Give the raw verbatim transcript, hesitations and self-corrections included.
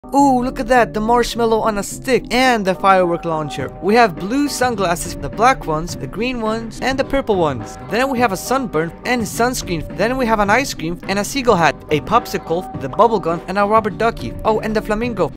Ooh, look at that, the marshmallow on a stick and the firework launcher. We have blue sunglasses, the black ones, the green ones, and the purple ones. Then we have a sunburn and sunscreen. Then we have an ice cream and a seagull hat, a popsicle, the bubble gun, and a rubber ducky. Oh, and the flamingo.